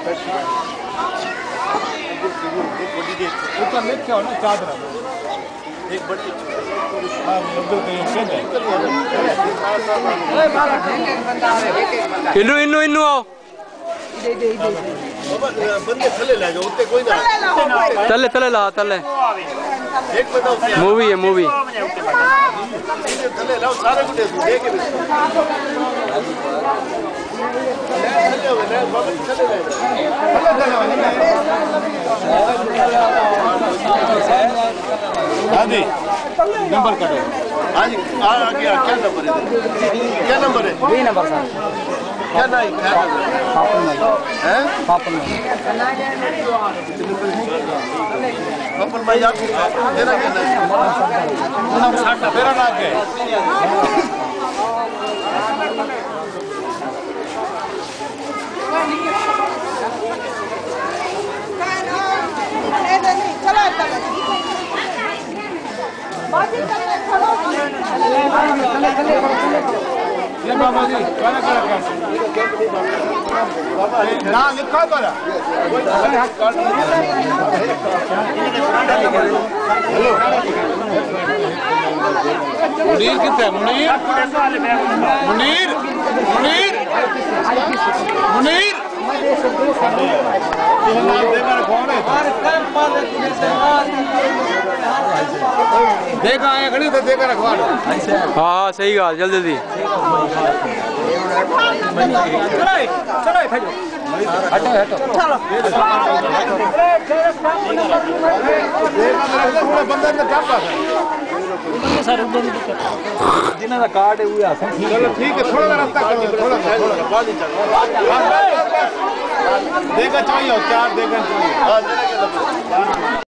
ऊपर लेट क्या हो ना चादर एक बड़ी इन्नू इन्नू इन्नू आओ बंदे थले ले जाओ उत्ते कोई ना तले तले ला तले एक बंदा मूवी है मूवी थले लाओ सारे को दे के हाँ जी नंबर करो हाँ जी आ गया क्या नंबर है क्या नंबर है 20 नंबर सर क्या नहीं क्या है पापन पापन भाई आप तेरा क्या नहीं मेरा नाम क्या है ये बाबा जी खाना क्या ना लिखा तो ना मुनीर कितने मुनीर मुनीर मुनीर मुनीर देखा आया खड़ी तो देखा रखवा हाँ सही गल जल्दी जल्दी हटो हटो चलो बंदा ने क्या पास सर जिन्हें का कार्ड है वो आ चलो ठीक है थोड़ा रास्ता करो थोड़ा बाद ही चलो देखा चाहिए चार देखा चाहिए